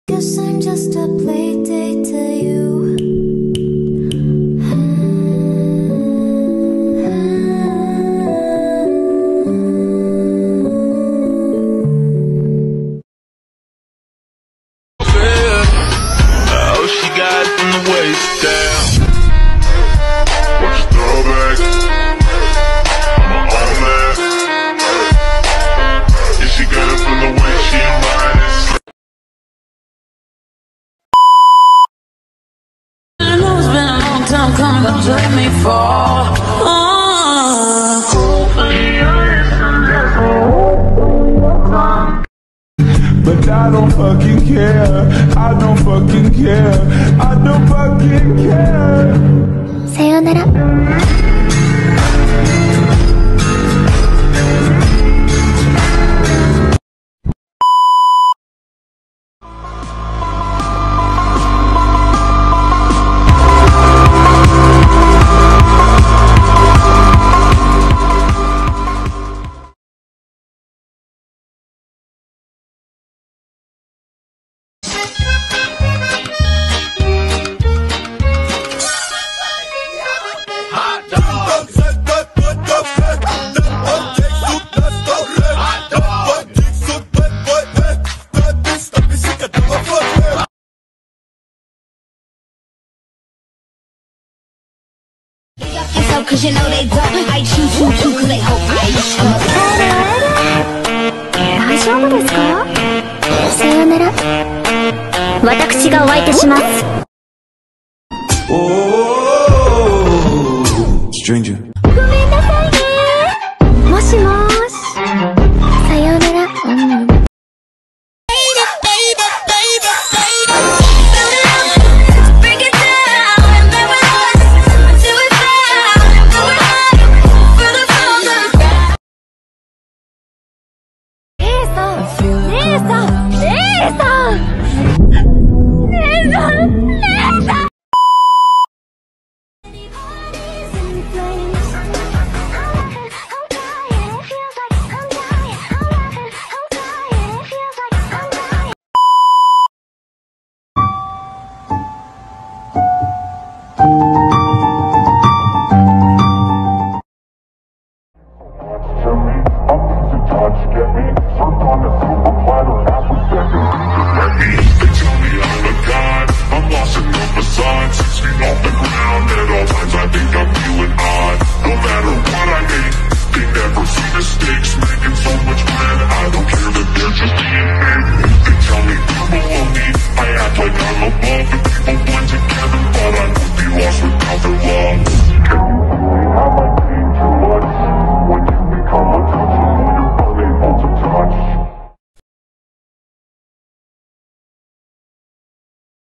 Guess I'm just a play date to you. Oh, she got it from the waist down. Watch the throwback. I'm on that. Yeah, she got it from the way she rides. I know it's been a long time coming, but you let me fall. But I don't fucking care. I don't fucking care. I don't fucking care. さようなら。 Cause you know they don't. I choose you too, cause they hope I show. 大丈夫ですか？さようなら。私がお相手します。 Stranger. ごめんなさいね。もしもーし。さようなら。姉さん